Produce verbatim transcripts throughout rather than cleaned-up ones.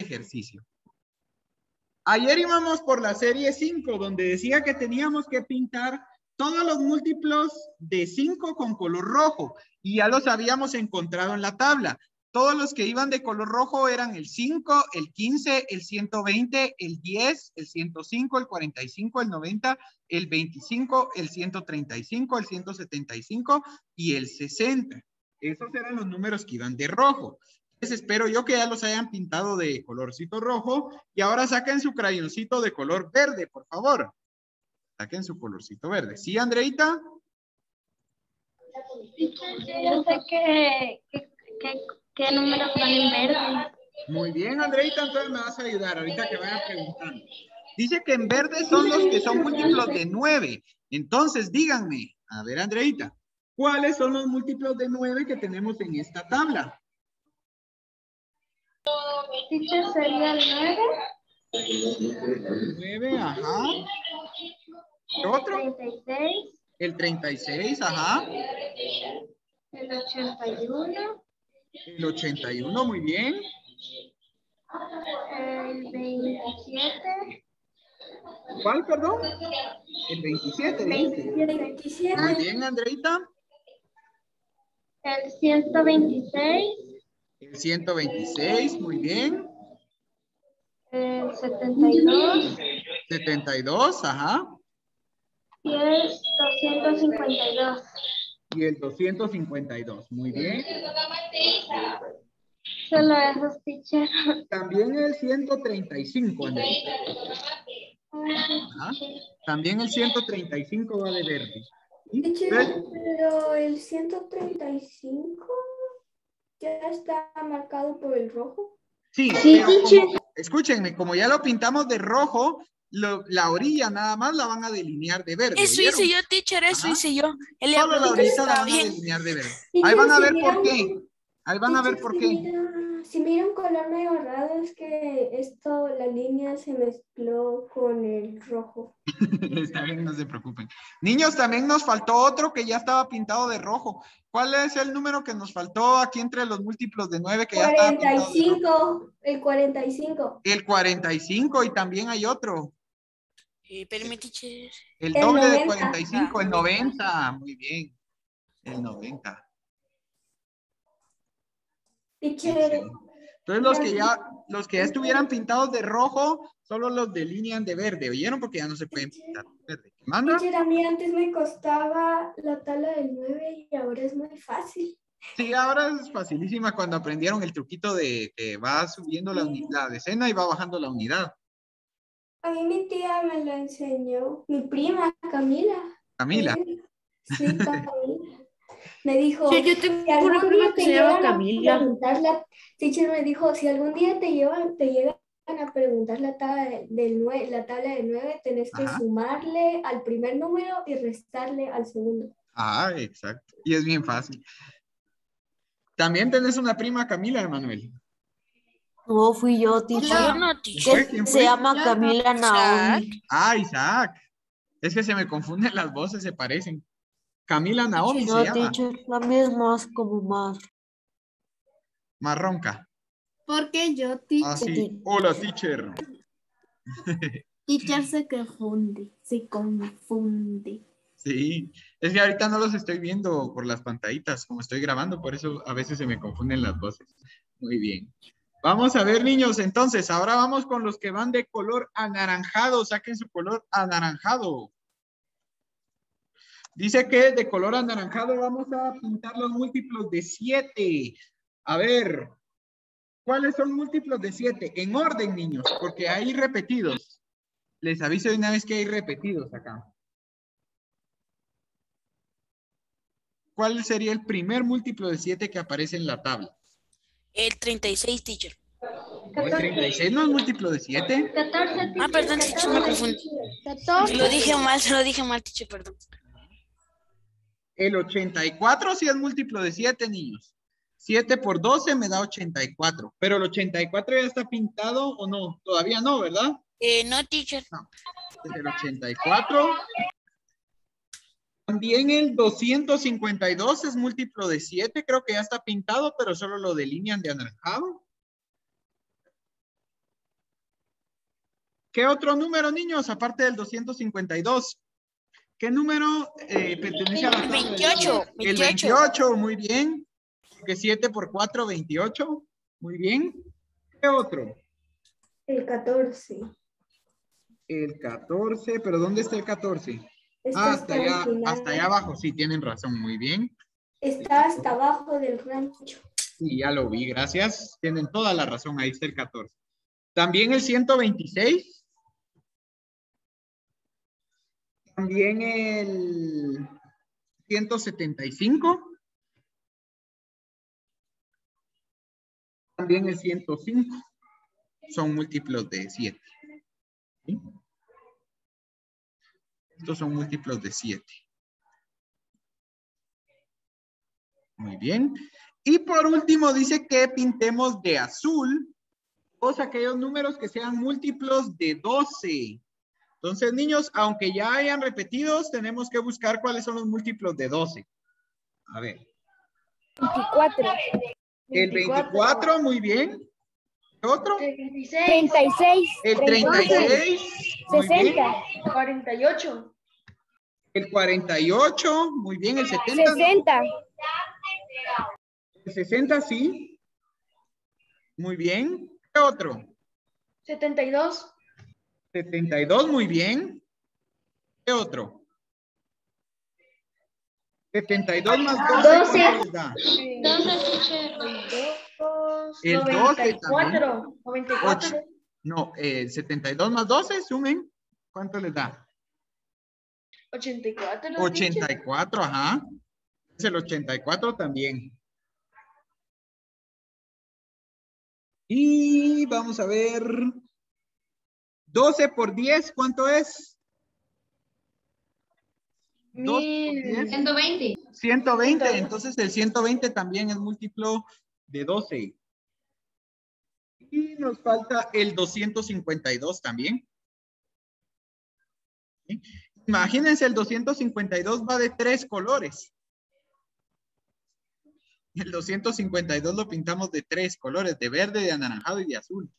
ejercicio. Ayer íbamos por la serie cinco, donde decía que teníamos que pintar todos los múltiplos de cinco con color rojo, y ya los habíamos encontrado en la tabla. Todos los que iban de color rojo eran el cinco, el quince, el ciento veinte, el diez, el ciento cinco, el cuarenta y cinco, el noventa, el veinticinco, el ciento treinta y cinco, el ciento setenta y cinco y el sesenta. Esos eran los números que iban de rojo. Entonces espero yo que ya los hayan pintado de colorcito rojo, y ahora saquen su crayoncito de color verde, por favor. Saquen su colorcito verde. ¿Sí, Andreita? Yo sé que, que, que, que números van en verde. Muy bien, Andreita, entonces me vas a ayudar ahorita que vaya preguntando. Dice que en verde son los que son múltiplos de nueve. Entonces, díganme, a ver, Andreita, ¿cuáles son los múltiplos de nueve que tenemos en esta tabla? Teacher, sería el nueve. nueve, ajá. ¿Qué otro? treinta y seis. El treinta y seis, ajá. El ochenta y uno. El ochenta y uno, muy bien. El veintisiete. ¿Cuál, perdón? El veintisiete, dice. veintisiete. Muy bien, Andreita. El ciento veintiséis. El ciento veintiséis, muy bien. El setenta y dos. setenta y dos, ajá. Y el doscientos cincuenta y dos. Y el doscientos cincuenta y dos, muy bien. Solo esos, teacher. También el ciento treinta y cinco, Andreita. Ajá. También el ciento treinta y cinco va de verde. ¿Sí? Teacher, pero el ciento treinta y cinco ya está marcado por el rojo. Sí, Sí, pero teacher. como, escúchenme, como ya lo pintamos de rojo, lo, la orilla nada más la van a delinear de verde. Eso ¿oyeron? hice yo, teacher, eso Ajá. hice yo. Él le Solo la preguntó si orillita la estaba van a bien. delinear de verde. Teacher, Ahí van a si ver mira por un- qué. Ahí van a ver teacher, por si qué. mira- si mira un color medio raro es que esto, la línea se mezcló con el rojo. Está bien, no se preocupen. Niños, también nos faltó otro que ya estaba pintado de rojo. ¿Cuál es el número que nos faltó aquí entre los múltiplos de nueve que ya estaba pintado de rojo? cuarenta y cinco, el cuarenta y cinco. El cuarenta y cinco, y también hay otro. Eh, espérame, teacher. El El doble de noventa. cuarenta y cinco, el noventa. Muy bien. El noventa. Teacher, Excelente. Entonces los que ya, los que ya estuvieran pintados de rojo, solo los delinean de verde. ¿Oyeron? Porque ya no se pueden pintar de verde. ¿Qué manda? teacher, a mí antes me costaba la tabla del nueve y ahora es muy fácil. Sí, ahora es facilísima cuando aprendieron el truquito de que va subiendo la, uni- la decena y va bajando la unidad. A mí mi tía me lo enseñó, mi prima Camila. Camila. Sí, Camila. Me dijo, Sí, yo tengo si algún una prima día que te se llama llegan a Camila. preguntar la, teacher me dijo, si algún día te llevan, te llegan a preguntar la tabla de- del nueve, la tabla del nueve, tenés que Ajá. sumarle al primer número y restarle al segundo. Ah, exacto. Y es bien fácil. También tenés una prima Camila, Emanuel. No, fui yo, Yo teacher. no, ¿Fue? teacher. ¿Quién Se fue? llama Camila Naomi. Ah, Isaac. Es que se me confunden las voces, se parecen. Camila Naomi se No, llama. teacher, la mía es más como más. Marronca. Porque yo, Ah, teacher, sí. Hola, teacher. teacher se confunde, se confunde. Sí. Es que ahorita no los estoy viendo por las pantallitas, como estoy grabando, por eso a veces se me confunden las voces. Muy bien. Vamos a ver, niños, entonces, ahora vamos con los que van de color anaranjado. Saquen su color anaranjado. Dice que de color anaranjado vamos a pintar los múltiplos de siete. A ver, ¿cuáles son múltiplos de siete? En orden, niños, porque hay repetidos. Les aviso de una vez que hay repetidos acá. ¿Cuál sería el primer múltiplo de siete que aparece en la tabla? El treinta y seis, teacher. ¿No, el treinta y seis no es múltiplo de siete? catorce, Ah, perdón, teacher, me confundí. catorce. Lo dije mal, se lo dije mal, teacher, perdón. El ochenta y cuatro sí es múltiplo de siete, niños. siete por doce me da ochenta y cuatro. Pero el ochenta y cuatro ya está pintado o no. Todavía no, ¿verdad? Eh, no, teacher. No. Es el ochenta y cuatro. También el doscientos cincuenta y dos es múltiplo de siete. Creo que ya está pintado, pero solo lo delinean de anaranjado. ¿Qué otro número, niños, aparte del doscientos cincuenta y dos? ¿Qué número eh, pertenece a la tabla? veintiocho. El veintiocho, muy bien. Que siete por cuatro, veintiocho. Muy bien. ¿Qué otro? El catorce. El catorce, pero ¿dónde está el catorce? Está Ah, hasta hasta el allá, final. hasta allá abajo, sí, tienen razón, muy bien. Está hasta abajo del rancho. Sí, ya lo vi, gracias. Tienen toda la razón, ahí está el catorce. También el ciento veintiséis. También el ciento setenta y cinco. También el ciento cinco. Son múltiplos de siete. ¿Sí? Estos son múltiplos de siete. Muy bien. Y por último dice que pintemos de azul todos aquellos números que sean múltiplos de doce. Entonces, niños, aunque ya hayan repetidos, tenemos que buscar cuáles son los múltiplos de doce. A ver. veinticuatro. El veinticuatro, muy bien. ¿Qué otro? treinta y seis. El treinta y seis. Muy bien. sesenta. cuarenta y ocho. El cuarenta y ocho, muy bien. El setenta. sesenta. El sesenta, sí. Muy bien. ¿Qué otro? setenta y dos. setenta y dos, muy bien. ¿Qué otro? setenta y dos más doce, doce. ¿cuánto les da? El doce también. noventa y cuatro. Ocho. No, el setenta y dos más doce, sumen. ¿Cuánto les da? ochenta y cuatro. ochenta y cuatro, ajá. Es el ochenta y cuatro también. Y vamos a ver. doce por diez, ¿cuánto es? dos por diez. ciento veinte. ciento veinte, entonces el ciento veinte también es múltiplo de doce. Y nos falta el doscientos cincuenta y dos también. ¿Sí? Imagínense, el doscientos cincuenta y dos va de tres colores. El doscientos cincuenta y dos lo pintamos de tres colores, de verde, de anaranjado y de azul.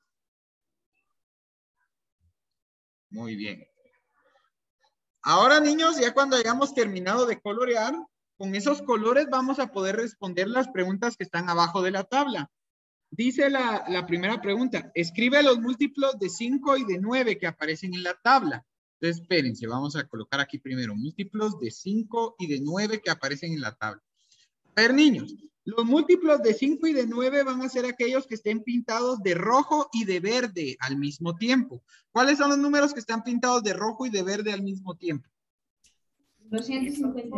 Muy bien. Ahora, niños, ya cuando hayamos terminado de colorear, con esos colores vamos a poder responder las preguntas que están abajo de la tabla. Dice la, la primera pregunta, escribe los múltiplos de cinco y de nueve que aparecen en la tabla. Entonces, espérense, vamos a colocar aquí primero múltiplos de cinco y de nueve que aparecen en la tabla. A ver, niños, los múltiplos de cinco y de nueve van a ser aquellos que estén pintados de rojo y de verde al mismo tiempo. ¿Cuáles son los números que están pintados de rojo y de verde al mismo tiempo? doscientos cincuenta.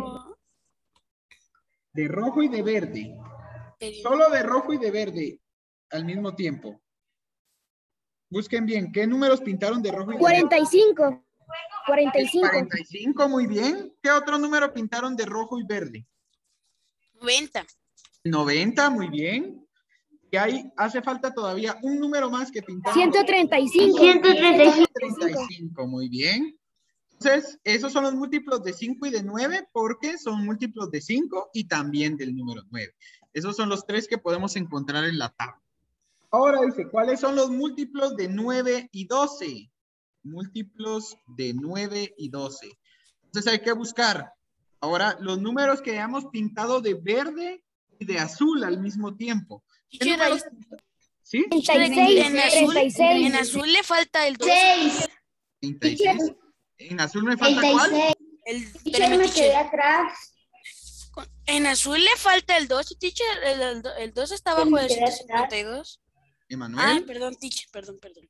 De rojo y de verde. Solo de rojo y de verde al mismo tiempo. Busquen bien, ¿qué números pintaron de rojo y de cuarenta y verde? cinco. cuarenta y cinco. cuarenta y cinco, muy bien. ¿Qué otro número pintaron de rojo y verde? noventa. noventa, muy bien. Y ahí hace falta todavía un número más que pintar. ciento treinta y cinco. ciento treinta y cinco. treinta y cinco, muy bien. Entonces, esos son los múltiplos de cinco y de nueve porque son múltiplos de cinco y también del número nueve. Esos son los tres que podemos encontrar en la tabla. Ahora dice, ¿cuáles son los múltiplos de nueve y doce? Múltiplos de nueve y doce. Entonces hay que buscar ahora los números que hayamos pintado de verde y de azul al mismo tiempo. ¿Qué Teacher, números? ¿Sí? treinta y seis. En azul, treinta y seis. en azul le falta el doce. seis. treinta y seis. ¿En azul me falta cuál? treinta y seis. El, Teacher, espérame, me teacher. quedé atrás. Con- En azul le falta el doce, teacher. El, el, el doce está abajo del ciento cincuenta y dos. Ah, Emanuel. perdón, teacher, perdón, perdón.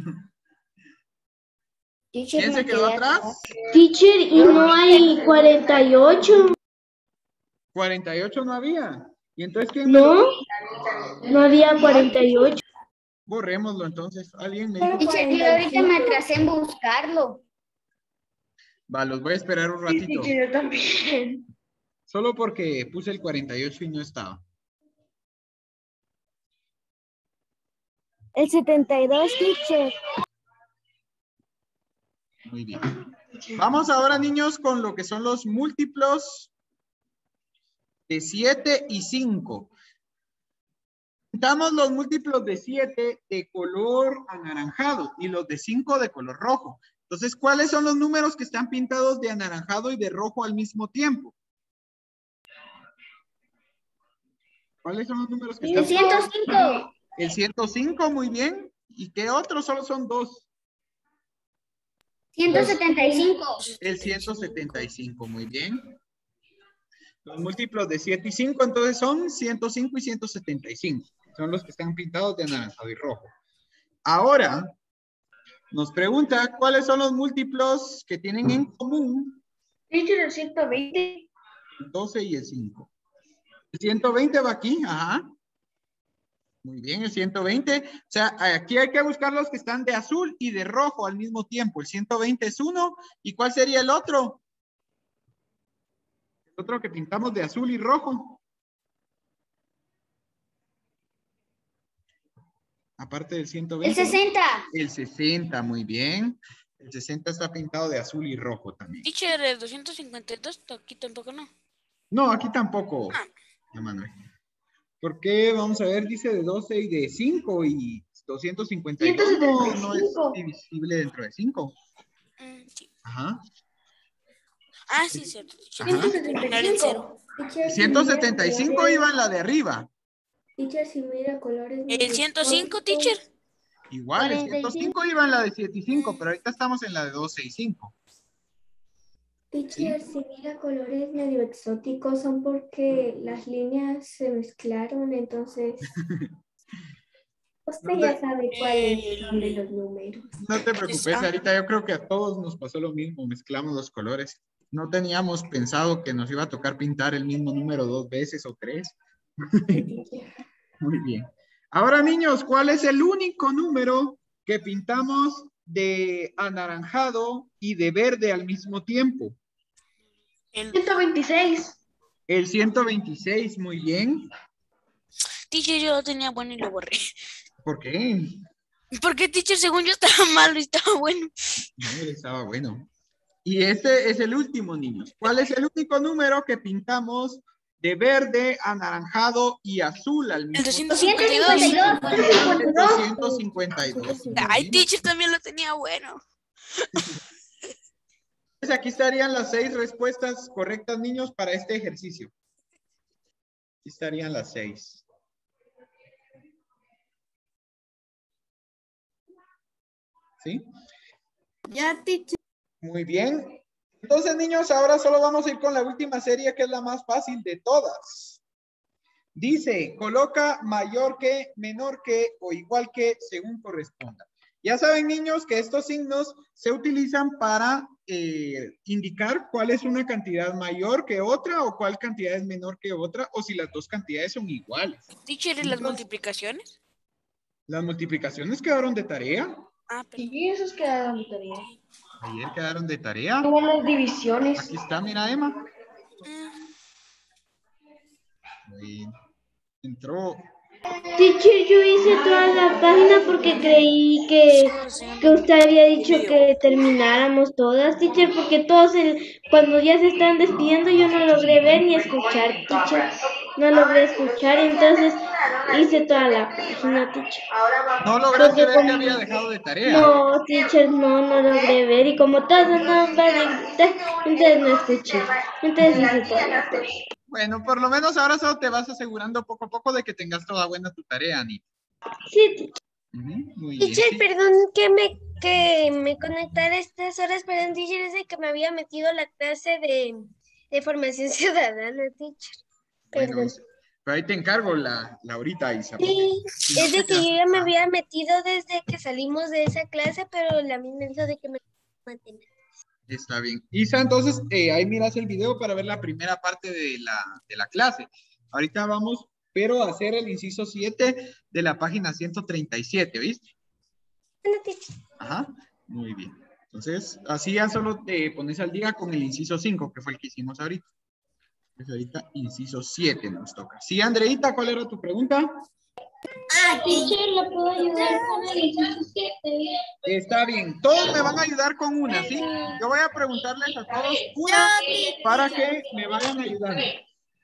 Teacher, ¿Quién me se quedó quedé atrás? Teacher, ¿y no hay cuarenta y ocho? cuarenta y ocho no había. ¿Y entonces quién me No, lo- no había cuarenta y ocho. Borrémoslo entonces. Alguien me dijo. Teacher, yo ahorita me atrasé en buscarlo. Va, los voy a esperar un ratito. Yo también. Solo porque puse el cuarenta y ocho y no estaba. El setenta y dos, teacher. Muy bien. Vamos ahora, niños, con lo que son los múltiplos de siete y cinco. Pintamos los múltiplos de siete de color anaranjado y los de cinco de color rojo. Entonces, ¿cuáles son los números que están pintados de anaranjado y de rojo al mismo tiempo? ¿Cuáles son los números que están ciento cinco. El ciento cinco, muy bien. ¿Y qué otros? Solo son dos. ciento setenta y cinco. El ciento setenta y cinco, muy bien. Los múltiplos de siete y cinco, entonces son ciento cinco y ciento setenta y cinco. Son los que están pintados de anaranjado y rojo. Ahora, nos pregunta cuáles son los múltiplos que tienen en común Teacher, el ciento veinte. el doce y el cinco. El ciento veinte va aquí, ajá. Muy bien, el ciento veinte. O sea, aquí hay que buscar los que están de azul y de rojo al mismo tiempo. El ciento veinte es uno. ¿Y cuál sería el otro? El otro que pintamos de azul y rojo. Aparte del ciento veinte. El sesenta. El sesenta, muy bien. El sesenta está pintado de azul y rojo también. Teacher, el doscientos cincuenta y dos, aquí tampoco no. No, aquí tampoco, Manuel. Porque, vamos a ver, dice de doce y de cinco y doscientos cincuenta y dos no, no es divisible dentro de cinco. Mm, sí. Ajá. Ah, sí, cierto. teacher. Ajá. Terminar en cero. ciento setenta y cinco iba en la de arriba. Teacher, si mira colores. El ciento cinco, teacher. Igual, el cuarenta y ciento cinco cinco. iba en la de siete y cinco, pero ahorita estamos en la de doce y cinco. Teacher, si mira colores medio exóticos son porque las líneas se mezclaron, entonces usted No ya te- sabe cuáles son de los números. No te preocupes, ahorita yo creo que a todos nos pasó lo mismo, mezclamos los colores. No teníamos pensado que nos iba a tocar pintar el mismo número dos veces o tres. Muy bien. Ahora, niños, ¿cuál es el único número que pintamos de anaranjado y de verde al mismo tiempo? El ciento veintiséis. El ciento veintiséis, muy bien. teacher yo lo tenía bueno y lo borré. ¿Por qué? Porque teacher, según yo estaba malo y estaba bueno. No, él estaba bueno. Y este es el último, niños. ¿Cuál es el único número que pintamos de verde, anaranjado y azul al El mismo doscientos tiempo? cincuenta y dos. El doscientos cincuenta y dos. muy Ay, bien. teacher también lo tenía bueno. Pues aquí estarían las seis respuestas correctas, niños, para este ejercicio. Aquí estarían las seis. ¿Sí? Ya, teacher. Muy bien. Entonces, niños, ahora solo vamos a ir con la última serie, que es la más fácil de todas. Dice, coloca mayor que, menor que o igual que según corresponda. Ya saben, niños, que estos signos se utilizan para eh, indicar cuál es una cantidad mayor que otra o cuál cantidad es menor que otra o si las dos cantidades son iguales. Teacher, ¿y las multiplicaciones? Las multiplicaciones quedaron de tarea. Ah, pero Y esos quedaron de tarea. Ayer quedaron de tarea. Como las divisiones. Aquí está, mira, Emma. mm, Ahí entró. Teacher, yo hice toda la página porque creí que, que usted había dicho que termináramos todas, teacher, porque todos el, cuando ya se están despidiendo yo no logré ver ni escuchar, teacher. No logré escuchar, entonces hice toda la página, teacher. No lograste Porque ver que como- había dejado de tarea. No, teacher, no, no logré ver. Y como todos andaban para dictar, entonces no escuché. Entonces hice toda la página. Bueno, por lo menos ahora solo te vas asegurando poco a poco de que tengas toda buena tu tarea, Anita. Sí, teacher. Ujú, muy bien. Teacher, sí. perdón que me, que me conectara a estas horas, pero teacher es de que me había metido a la clase de, de formación ciudadana, teacher. Bueno, Perdón. Isa, pero ahí te encargo la, la ahorita, Isa. Sí, Si no es te de que quedas- yo ya me Ah, había metido desde que salimos de esa clase, pero la misma hizo de que me mantenga. Está bien. Isa, entonces eh, ahí miras el video para ver la primera parte de la, de la clase. Ahorita vamos, pero a hacer el inciso siete de la página ciento treinta y siete, ¿viste? Bueno, teacher. Ajá, muy bien. Entonces, así ya solo te pones al día con el inciso cinco, que fue el que hicimos ahorita. Entonces, ahorita inciso siete nos toca. Sí, Andreita, ¿cuál era tu pregunta? Ah, teacher, ¿la puedo ayudar con el inciso siete? Está bien, todos me van a ayudar con una, ¿sí? Yo voy a preguntarles a todos una para que me vayan ayudando.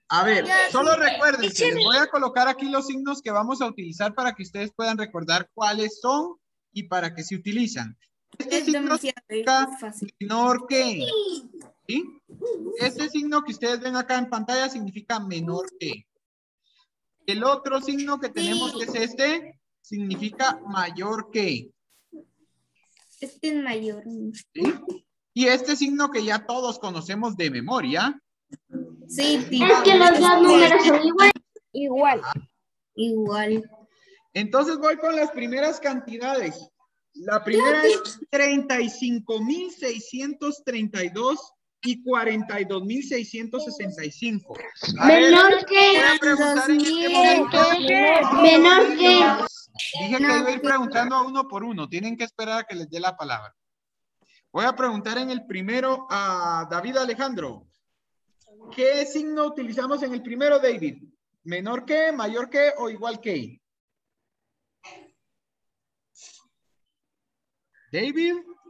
A ver, solo recuerden que les voy a colocar aquí los signos que vamos a utilizar para que ustedes puedan recordar cuáles son y para qué se utilizan. Este signo significa menor que, ¿sí? Este signo que ustedes ven acá en pantalla significa menor que. El otro signo que tenemos, que es este, significa mayor que. Este es mayor. ¿Sí? Y este signo que ya todos conocemos de memoria. Sí, Es que los dos números son iguales. Igual. Igual. Entonces voy con las primeras cantidades. La primera es treinta y cinco mil seiscientos treinta y dos y cuarenta y dos mil seiscientos sesenta y cinco. Menor que. Voy a preguntar en este momento. Menor que. Dije que iba a ir preguntando a uno por uno. Tienen que esperar a que les dé la palabra. Voy a preguntar en el primero a David Alejandro. ¿Qué signo utilizamos en el primero, David? ¿Menor que, mayor que o igual que? David.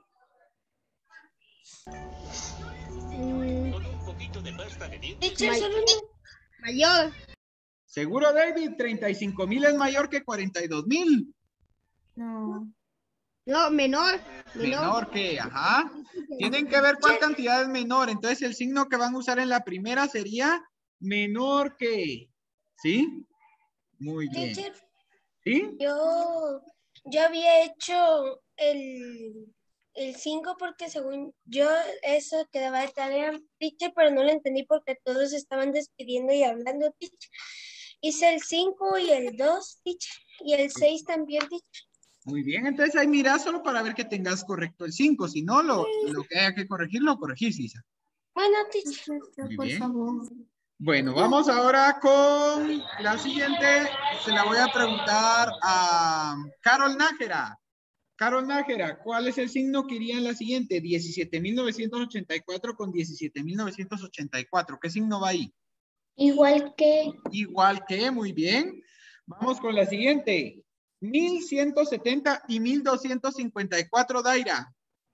Mayor. ¿Seguro, David? treinta y cinco mil es mayor que cuarenta y dos mil. No. No, menor. Menor que, ajá. Tienen que ver cuál cantidad es menor. Entonces el signo que van a usar en la primera sería menor que. ¿Sí? Muy bien. Teacher, ¿Sí? yo, yo había hecho el, el cinco porque según yo eso quedaba de tarea, teacher, pero no lo entendí porque todos estaban despidiendo y hablando, teacher. Hice el cinco y el dos, teacher, y el seis también, teacher. Muy bien, entonces ahí mira solo para ver que tengas correcto el cinco. Si no, lo, lo que haya que corregir, lo corregís, Lisa. Bueno, teacher. Muy Por bien. favor. Bueno, vamos ahora con la siguiente. Se la voy a preguntar a Carol Nájera. Carol Nájera, ¿cuál es el signo que iría en la siguiente? diecisiete mil novecientos ochenta y cuatro con diecisiete mil novecientos ochenta y cuatro. ¿Qué signo va ahí? Igual que. Igual que, muy bien. Vamos con la siguiente. mil ciento setenta y mil doscientos cincuenta y cuatro, Daira.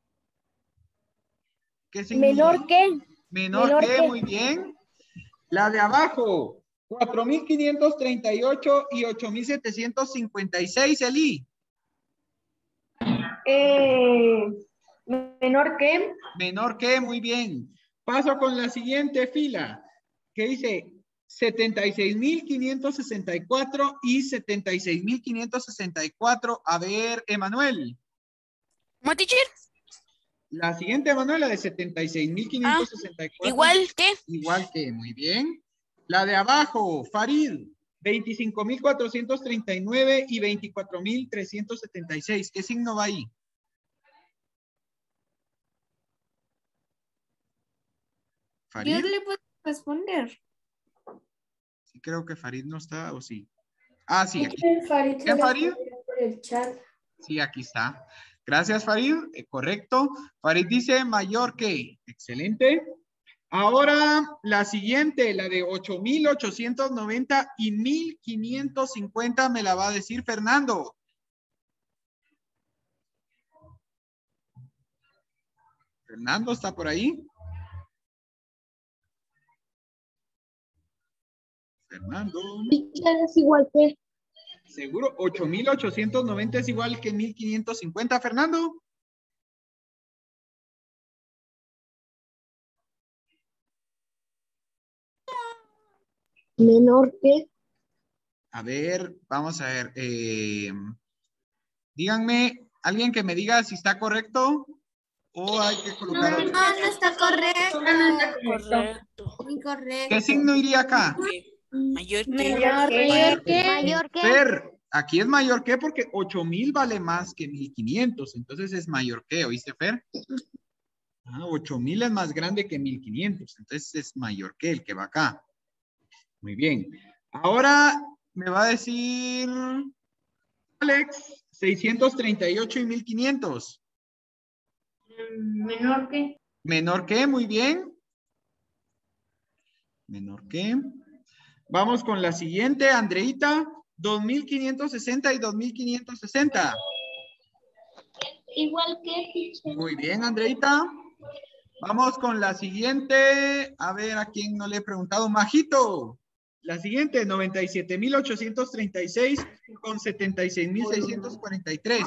¿Qué signo? Menor que. Menor, menor que, que. muy bien. La de abajo, cuatro mil quinientos treinta y ocho y ocho mil setecientos cincuenta y seis, Eli. Eh, menor que. Menor que, muy bien. Paso con la siguiente fila, que dice setenta y seis mil quinientos sesenta y cuatro y setenta y seis mil quinientos sesenta y cuatro. A ver, Emanuel. ¿Cómo, teacher? La siguiente, Emanuel, la de setenta y seis mil quinientos sesenta y cuatro. ¿Igual que? Igual que, muy bien. La de abajo, Farid, veinticinco mil cuatrocientos treinta y nueve y veinticuatro mil trescientos setenta y seis. ¿Qué signo va ahí? Farid. Yo le puedo responder. Sí, creo que Farid no está, ¿o sí? Ah, sí, aquí. Farid ¿Qué, Farid? por el chat. Sí, aquí está. Gracias, Farid. Eh, correcto. Farid dice mayor que. Excelente. Ahora, la siguiente, la de ocho mil ochocientos noventa y mil quinientos cincuenta, me la va a decir Fernando. Fernando, ¿está por ahí? Fernando. Es igual que. ¿Seguro? ocho mil ochocientos noventa es igual que mil quinientos cincuenta, Fernando. Menor que. A ver, vamos a ver. Eh, díganme, alguien que me diga si está correcto o hay que colocar otro. No, no está correcto. Correcto. Incorrecto. ¿Qué signo iría acá? Mayor que. Menor Mayor que. que. Mayor que. Fer, aquí es mayor que porque ocho mil vale más que mil quinientos, entonces es mayor que, ¿oíste, Fer? Ah, ocho mil es más grande que mil quinientos, entonces es mayor que el que va acá. Muy bien. Ahora me va a decir Alex, seiscientos treinta y ocho y mil quinientos. Menor que. Menor que, muy bien. Menor que. Vamos con la siguiente, Andreita, dos mil quinientos sesenta y dos mil quinientos sesenta. Igual que. Muy bien, Andreita. Vamos con la siguiente. A ver, ¿a quién no le he preguntado? Majito. La siguiente, noventa y siete mil ochocientos treinta y seis con setenta y seis mil seiscientos cuarenta y tres.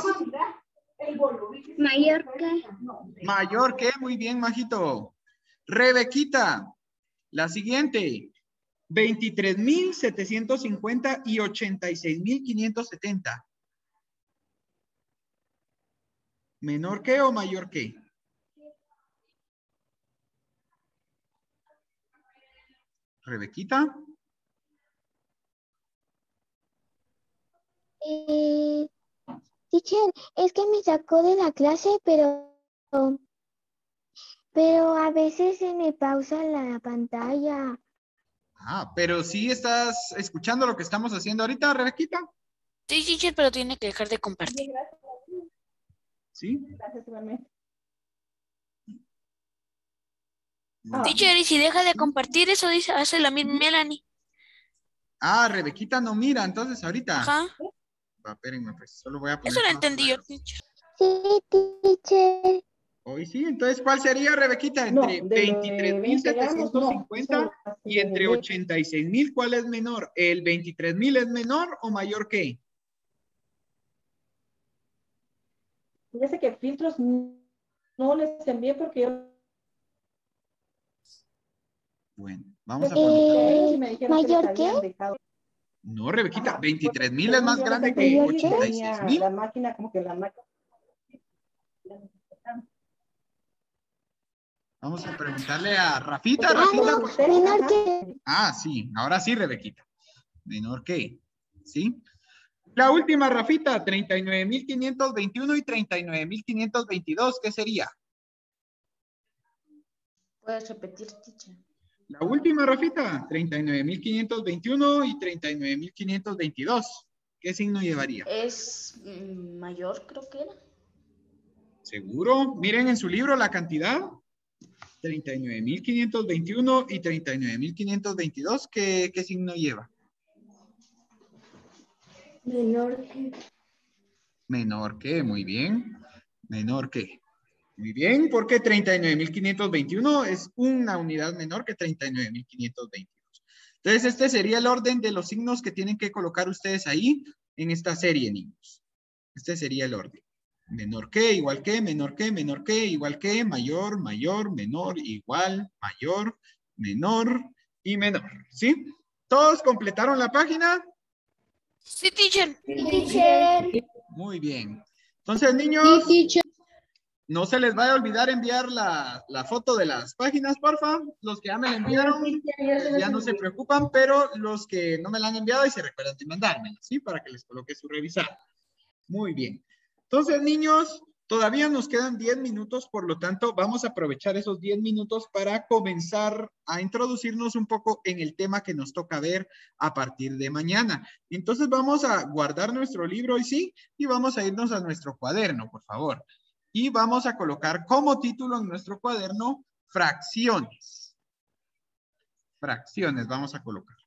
Mayor que. Mayor que, muy bien, Majito. Rebequita. La siguiente, veintitrés mil setecientos cincuenta y ochenta y seis mil quinientos setenta. ¿Menor que o mayor que? Rebequita. Eh, teacher, es que me sacó de la clase, pero, pero a veces se me pausa la pantalla. Ah, pero sí estás escuchando lo que estamos haciendo ahorita, Rebequita. Sí, teacher, pero tiene que dejar de compartir. ¿Sí? Ah. Teacher, y si deja de compartir, eso dice, hace la misma Melanie. Ah, Rebequita no mira, entonces ahorita. Ajá. Va, espérenme, pues solo voy a poner. Eso lo entendí yo, teacher. Sí, teacher. Hoy sí, entonces, ¿cuál sería, Rebequita? Entre No, veintitrés mil setecientos cincuenta no, y entre ochenta y seis mil, ¿cuál es menor? ¿El veintitrés mil es menor o mayor que? Ya sé que filtros no les envié porque yo... Bueno, vamos a Eh, poner. ¿mayor qué? No, Rebequita, Ajá, veintitrés mil porque es más yo grande les que envié ochenta y seis tenía mil. La máquina, como que la máquina... Vamos a preguntarle a Rafita. Ah, Rafita. no, menor que. Ah, sí, ahora sí, Rebequita. Menor que, ¿sí? La última, Rafita, treinta y nueve mil quinientos veintiuno y treinta y nueve mil quinientos veintidós, ¿qué sería? ¿Puedes repetir, teacher? La última, Rafita, treinta y nueve mil quinientos veintiuno y treinta y nueve mil quinientos veintidós. ¿Qué signo llevaría? Es mm, mayor, creo que era. ¿Seguro? Miren en su libro la cantidad. treinta y nueve mil quinientos veintiuno y treinta y nueve mil quinientos veintidós. ¿Qué, qué signo lleva? Menor que. Menor que, muy bien. Menor que. Muy bien, porque treinta y nueve mil quinientos veintiuno es una unidad menor que treinta y nueve mil quinientos veintidós. Entonces, este sería el orden de los signos que tienen que colocar ustedes ahí en esta serie, niños. Este sería el orden. Menor que, igual que, menor que, menor que, igual que, mayor, mayor, menor, igual, mayor, menor y menor. ¿Sí? ¿Todos completaron la página? Sí, teacher. Teacher. Muy bien. Entonces, niños, no se les vaya a olvidar enviar la, la foto de las páginas, porfa. Los que ya me la enviaron, pues ya no se preocupan, pero los que no me la han enviado y se recuerdan de mandármela, ¿sí? Para que les coloque su revisar. Muy bien. Entonces, niños, todavía nos quedan diez minutos, por lo tanto, vamos a aprovechar esos diez minutos para comenzar a introducirnos un poco en el tema que nos toca ver a partir de mañana. Entonces, vamos a guardar nuestro libro hoy sí y vamos a irnos a nuestro cuaderno, por favor. Y vamos a colocar como título en nuestro cuaderno fracciones. Fracciones vamos a colocar.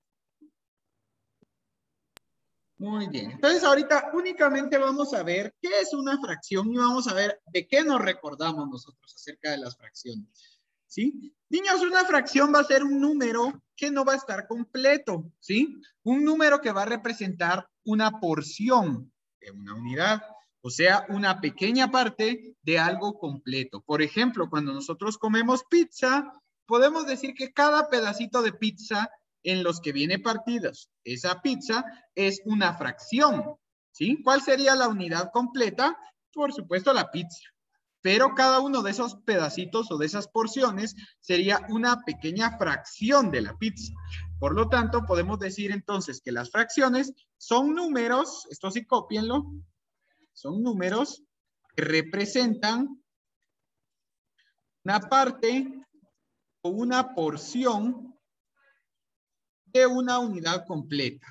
Muy bien. Entonces ahorita únicamente vamos a ver qué es una fracción y vamos a ver de qué nos recordamos nosotros acerca de las fracciones. ¿Sí? Niños, una fracción va a ser un número que no va a estar completo. ¿Sí? Un número que va a representar una porción de una unidad. O sea, una pequeña parte de algo completo. Por ejemplo, cuando nosotros comemos pizza, podemos decir que cada pedacito de pizza en los que viene partidas esa pizza es una fracción, ¿sí? ¿Cuál sería la unidad completa? Por supuesto, la pizza. Pero cada uno de esos pedacitos o de esas porciones sería una pequeña fracción de la pizza. Por lo tanto, podemos decir entonces que las fracciones son números, esto sí cópienlo, son números que representan una parte o una porción de una unidad completa.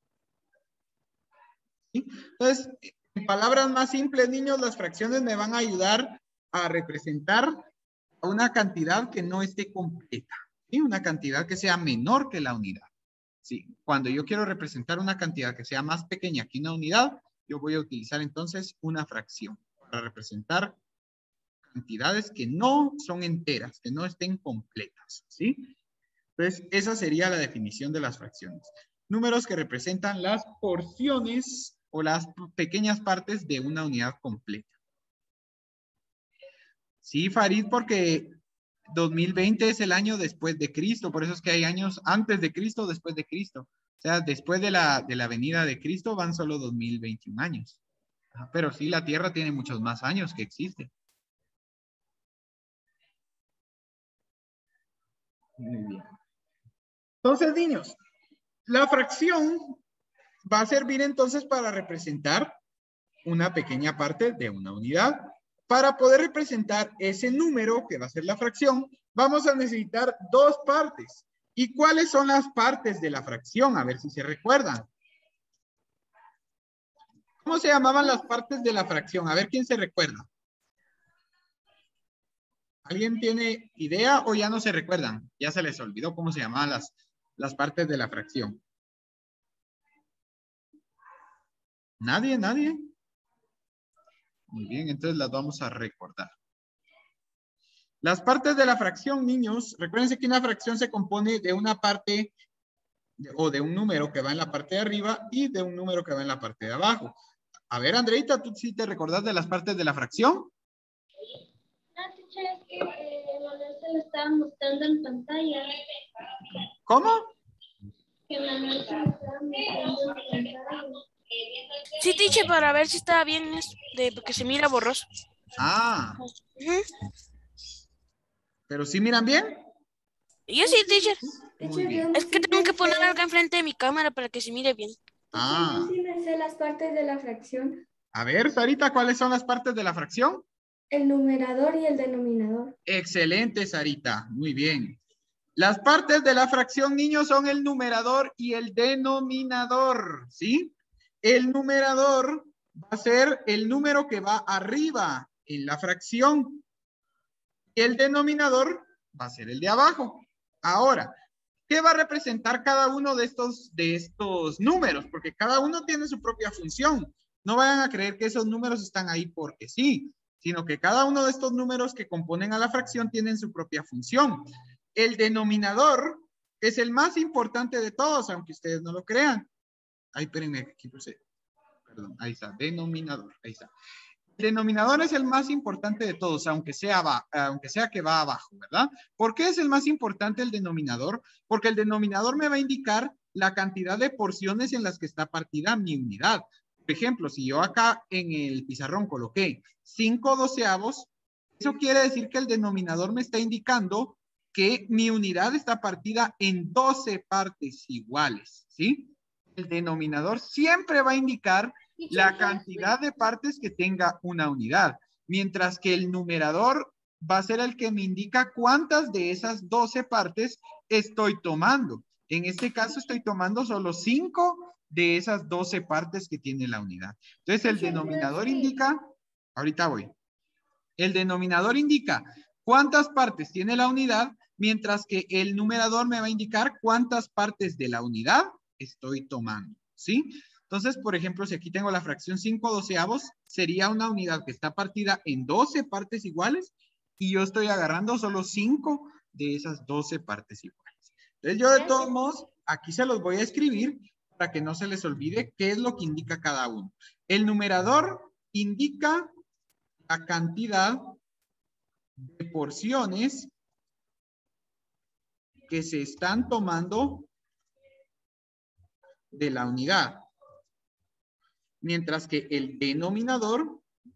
¿Sí? Entonces, en palabras más simples, niños, las fracciones me van a ayudar a representar una cantidad que no esté completa. ¿Sí? Una cantidad que sea menor que la unidad. ¿Sí? Cuando yo quiero representar una cantidad que sea más pequeña que una unidad, yo voy a utilizar entonces una fracción para representar cantidades que no son enteras, que no estén completas, ¿sí? Entonces, esa sería la definición de las fracciones. Números que representan las porciones o las pequeñas partes de una unidad completa. Sí, Farid, porque dos mil veinte es el año después de Cristo, por eso es que hay años antes de Cristo, después de Cristo. O sea, después de la, de la venida de Cristo van solo dos mil veintiún años. Pero sí, la Tierra tiene muchos más años que existe. Muy bien. Entonces, niños, la fracción va a servir entonces para representar una pequeña parte de una unidad. Para poder representar ese número que va a ser la fracción, vamos a necesitar dos partes. ¿Y cuáles son las partes de la fracción? A ver si se recuerdan. ¿Cómo se llamaban las partes de la fracción? A ver quién se recuerda. ¿Alguien tiene idea o ya no se recuerdan? Ya se les olvidó cómo se llamaban las, las partes de la fracción. ¿Nadie? ¿Nadie? Muy bien, entonces las vamos a recordar. Las partes de la fracción, niños, recuérdense que una fracción se compone de una parte o de un número que va en la parte de arriba y de un número que va en la parte de abajo. A ver, Andreita, ¿tú sí te recordás de las partes de la fracción? Ah, teacher, es que eh, Manuel se lo estaba mostrando en pantalla. ¿Cómo? Que Manuel se lo estaba mostrando en pantalla. Sí, teacher, para ver si está bien, es de, porque se mira borroso. Ah, Ujú. ¿pero sí miran bien? Yo sí, teacher. Muy bien. Es que tengo que poner algo enfrente de mi cámara para que se mire bien. Ah, Yo sí me sé las partes de la fracción. a ver, Sarita, ¿cuáles son las partes de la fracción? El numerador y el denominador. Excelente, Sarita. Muy bien. Las partes de la fracción, niños, son el numerador y el denominador, ¿sí? El numerador va a ser el número que va arriba en la fracción. El denominador va a ser el de abajo. Ahora, ¿qué va a representar cada uno de estos, de estos números? Porque cada uno tiene su propia función. No vayan a creer que esos números están ahí porque sí, sino que cada uno de estos números que componen a la fracción tienen su propia función. El denominador es el más importante de todos, aunque ustedes no lo crean. Ay, espérenme, aquí puse. Perdón, ahí está, denominador, ahí está. El denominador es el más importante de todos, aunque sea, aunque sea que va abajo, ¿verdad? ¿Por qué es el más importante el denominador? Porque el denominador me va a indicar la cantidad de porciones en las que está partida mi unidad. Por ejemplo, si yo acá en el pizarrón coloqué cinco doceavos, eso quiere decir que el denominador me está indicando que mi unidad está partida en doce partes iguales, ¿sí? El denominador siempre va a indicar la cantidad de partes que tenga una unidad, mientras que el numerador va a ser el que me indica cuántas de esas doce partes estoy tomando. En este caso estoy tomando solo cinco de esas doce partes que tiene la unidad. Entonces el denominador indica, ahorita voy, el denominador indica cuántas partes tiene la unidad, mientras que el numerador me va a indicar cuántas partes de la unidad estoy tomando, ¿sí? Entonces, por ejemplo, si aquí tengo la fracción cinco doceavos, sería una unidad que está partida en doce partes iguales y yo estoy agarrando solo cinco de esas doce partes iguales. Entonces, yo de todos modos, aquí se los voy a escribir para que no se les olvide qué es lo que indica cada uno. El numerador indica la cantidad de porciones que se están tomando de la unidad. Mientras que el denominador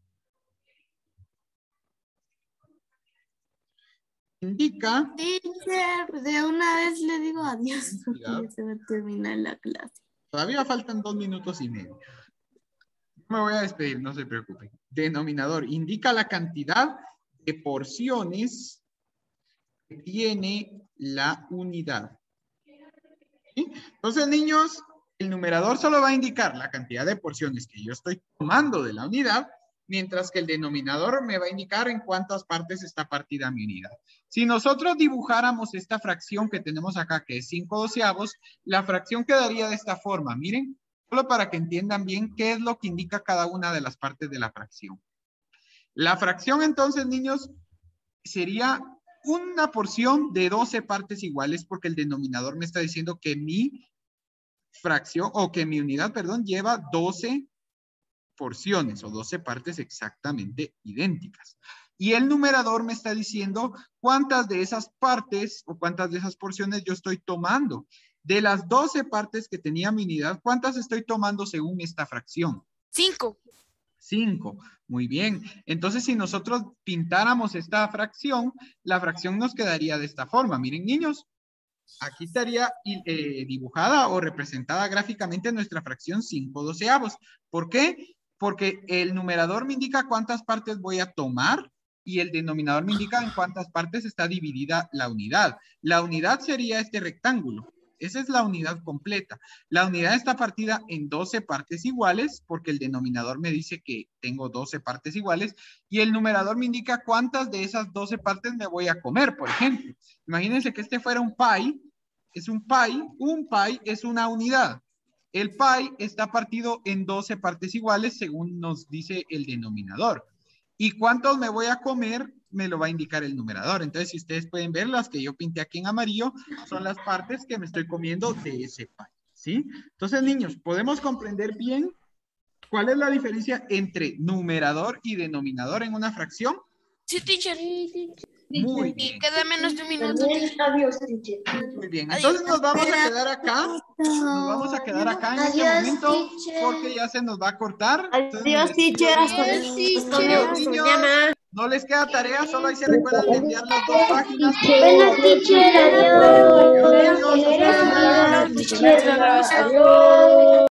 indica... Teacher, de una vez le digo adiós porque ya se va a terminar la clase. Todavía faltan dos minutos y medio. Me voy a despedir, no se preocupen. Denominador indica la cantidad de porciones que tiene la unidad. ¿Sí? Entonces, niños, el numerador solo va a indicar la cantidad de porciones que yo estoy tomando de la unidad, mientras que el denominador me va a indicar en cuántas partes está partida mi unidad. Si nosotros dibujáramos esta fracción que tenemos acá, que es cinco doceavos, la fracción quedaría de esta forma. Miren, solo para que entiendan bien qué es lo que indica cada una de las partes de la fracción. La fracción entonces, niños, sería una porción de doce partes iguales porque el denominador me está diciendo que mi fracción o que mi unidad, perdón, lleva doce porciones o doce partes exactamente idénticas. Y el numerador me está diciendo cuántas de esas partes o cuántas de esas porciones yo estoy tomando. De las doce partes que tenía mi unidad, ¿cuántas estoy tomando según esta fracción? Cinco. Cinco. Muy bien. Entonces, si nosotros pintáramos esta fracción, la fracción nos quedaría de esta forma. Miren, niños, aquí estaría eh, dibujada o representada gráficamente nuestra fracción cinco doceavos. ¿Por qué? Porque el numerador me indica cuántas partes voy a tomar y el denominador me indica en cuántas partes está dividida la unidad. La unidad sería este rectángulo. Esa es la unidad completa. La unidad está partida en doce partes iguales porque el denominador me dice que tengo doce partes iguales y el numerador me indica cuántas de esas doce partes me voy a comer, por ejemplo. Imagínense que este fuera un pie. Es un pie. Un pie es una unidad. El pie está partido en doce partes iguales según nos dice el denominador. ¿Y cuántos me voy a comer? Me lo va a indicar el numerador. Entonces, si ustedes pueden ver, las que yo pinté aquí en amarillo son las partes que me estoy comiendo de ese pie, ¿sí? Entonces, niños, ¿podemos comprender bien cuál es la diferencia entre numerador y denominador en una fracción? Sí, teacher. Muy bien. Y queda menos de un minuto. Adiós, teacher. Muy bien. Entonces, nos vamos a quedar acá. Nos vamos a quedar acá en este Adiós, momento teacher. porque ya se nos va a cortar. Entonces, Adiós, me despido teacher. de Hasta ustedes. hasta Adiós, luego. niños. No les queda tarea, solo ahí se recuerdan de enviar las dos páginas. Bueno, teacher, adiós. Adiós, niños. Hasta luego. Adiós, teacher. Adiós.